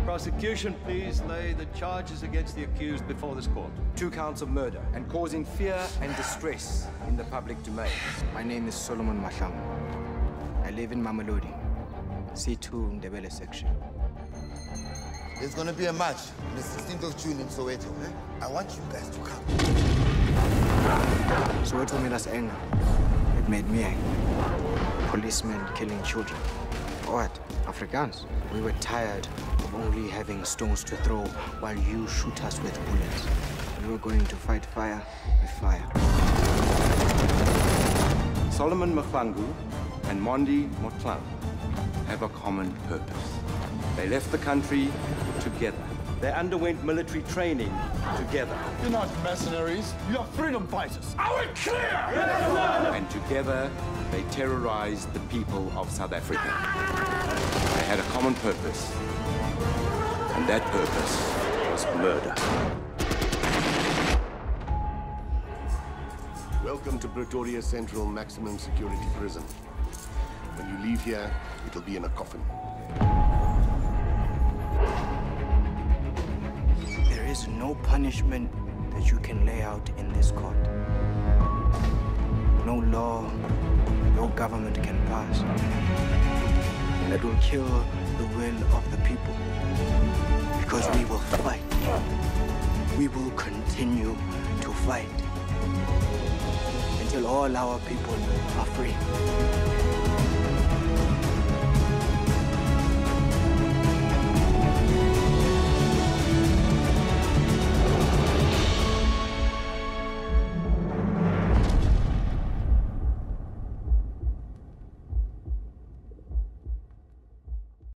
Prosecution, please lay the charges against the accused before this court. 2 counts of murder and causing fear and distress in the public domain. My name is Solomon Mahlangu. I live in Mamelodi, C2 Ndebele section. There's going to be a march on the 16th of June in Soweto. I want you guys to come. Soweto made us angry. It made me angry. Policemen killing children. What? Afrikaans? We were tired of only having stones to throw while you shoot us with bullets. We were going to fight fire with fire. Solomon Mahlangu and Mondi Motlang have a common purpose. They left the country together. They underwent military training together. You're not mercenaries. You are freedom fighters. Are we clear? And together, they terrorized the people of South Africa. They had a common purpose. And that purpose was murder. Welcome to Pretoria Central Maximum Security Prison. When you leave here, it'll be in a coffin. There is no punishment that you can lay out in this court. No law, no government can pass that will kill the will of the people. Because we will fight. We will continue to fight until all our people are free.